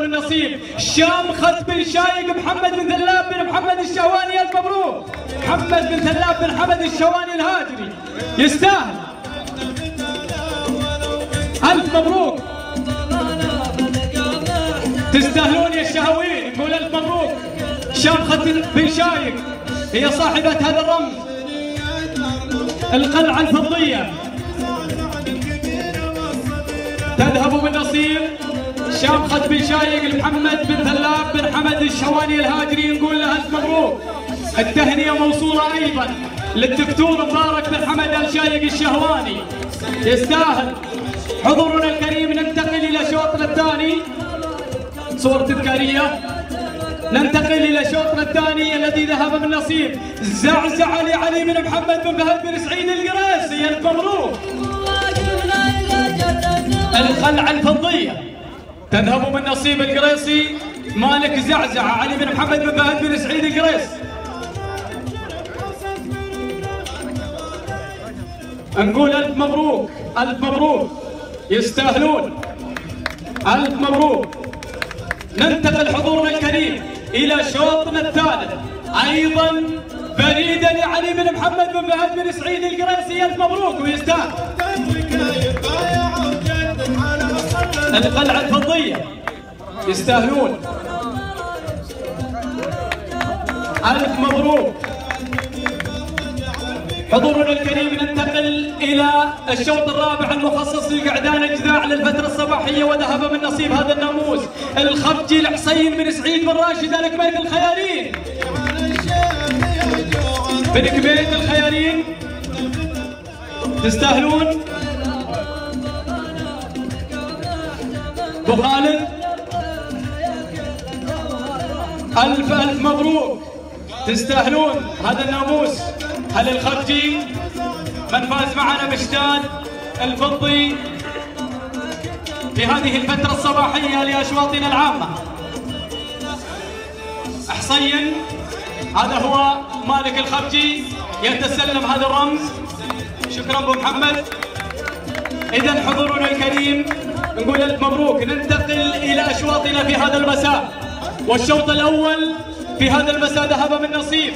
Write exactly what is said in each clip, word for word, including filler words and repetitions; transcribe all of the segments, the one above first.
من نصيب شامخة بن شايق محمد بن ثلاب بن محمد الشهواني. الف مبروك محمد بن ثلاب بن حمد الشهواني الهاجري يستاهل. الف مبروك تستاهلون يا الشهوين. نقول الف مبروك. شامخة بن شايق هي صاحبة هذا الرمز القلعة الفضية تذهب بالنصيب شامخة بن شايق محمد بن ثلاب بن حمد الشهواني الهاجري. نقول له الف مبروك. التهنئة موصولة ايضا للدكتور مبارك بن حمد الشايق الشهواني يستاهل. حضورنا الكريم ننتقل الى شوطنا الثاني. صورة تذكارية. ننتقل الى شوطنا الثاني الذي ذهب بالنصيب زعزع لعلي بن محمد بن فهد بن سعيد القريسي. الف مبروك. القلعة الفضية تذهب من نصيب القريسي مالك زعزع علي بن محمد بن فهد بن سعيد القريس. نقول الف مبروك الف مبروك يستاهلون. الف مبروك. ننتقل حضورنا الكريم الى شوطنا الثالث ايضا فريده لعلي بن محمد بن فهد بن سعيد القريسي. الف مبروك ويستاهل. القلعة الفضية يستاهلون. ألف مبروك. حضورنا الكريم ننتقل إلى الشوط الرابع المخصص لقعدان أجذاع للفترة الصباحية وذهب من نصيب هذا الناموس الخفجي الحسين بن سعيد بن راشد آل كبيت الخيارين. بن كبيت الخيارين تستاهلون. ابو خالد الف الف مبروك تستاهلون هذا الناموس. هل الخرجي من فاز معنا بشتات الفضي في هذه الفترة الصباحية لأشواطنا العامة. حصين هذا هو مالك الخرجي يتسلم هذا الرمز. شكرا ابو محمد. اذا حضورنا الكريم نقول الف مبروك. ننتقل الى اشواطنا في هذا المساء والشوط الاول في هذا المساء ذهب من نصيب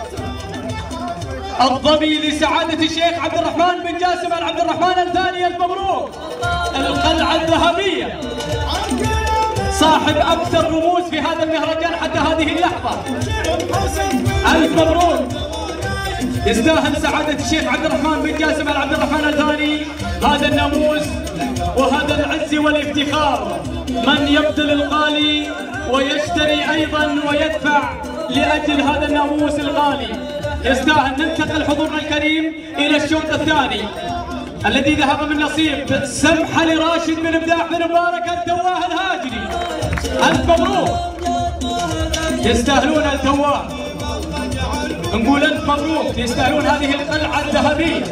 الظبي لسعادة الشيخ عبد الرحمن بن جاسم عبد الرحمن الثاني. الف مبروك. القلعة الذهبية صاحب اكثر رموز في هذا المهرجان حتى هذه اللحظة. الف مبروك. يستاهل سعادة الشيخ عبد الرحمن بن جاسم عبد الرحمن الثاني هذا الناموس وهذا العز والافتخار. من يبذل الغالي ويشتري ايضا ويدفع لاجل هذا الناموس الغالي يستاهل. ننتقل حضورنا الكريم الى الشوط الثاني الذي ذهب من نصيب سمحه لراشد بن مداح بن مبارك التواه الهاجري. الف مبروك. يستاهلون التواه. نقول الف مبروك. يستاهلون هذه القلعه الذهبيه.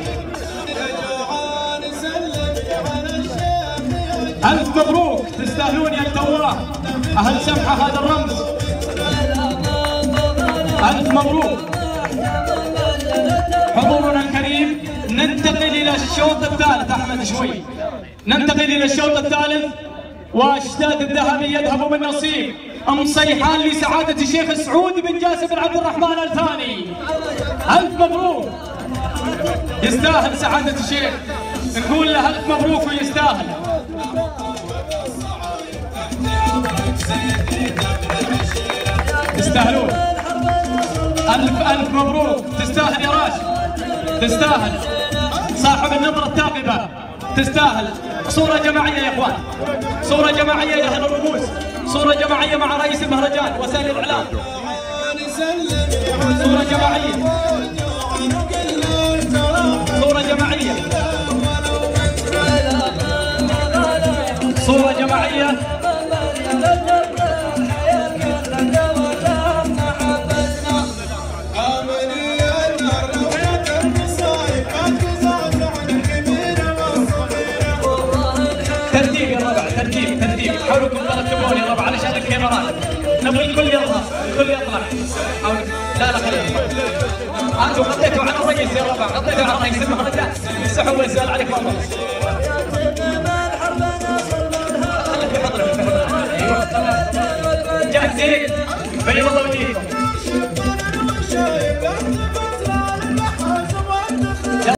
الف مبروك. تستاهلون يا التواه اهل سمحه هذا الرمز. الف مبروك. حضورنا الكريم ننتقل الى الشوط الثالث. احمد شوي. ننتقل الى الشوط الثالث واشتات الذهبي يذهب من نصيب ام صيحان لسعاده الشيخ سعود بن جاسم بن عبد الرحمن الثاني. الف مبروك. يستاهل سعاده الشيخ. نقول له الف مبروك ويستاهل. تستاهلون. الف الف مبروك. تستاهل يا راشد. تستاهل صاحب النظرة الثاقبة. تستاهل. صورة جماعية يا اخوان. صورة جماعية يا اهل الرموز. صورة جماعية مع رئيس المهرجان وسائل الاعلام. صورة جماعية. صورة جماعية. صورة جماعية. ترتيب يا ربع. ترتيب ترتيب. حاولوا ترتبون يا ربع علشان الكاميرات. نبغي الكل يظهر. الكل يطلع. حاولوا. لا لا خلينا. انتم غطيتوا على الرئيس يا ربع. غطيتوا على رئيس المهرجان. السحب والسؤال عليك والله. خليك في حضرك. ايوه زين. بيض الله وجهكم.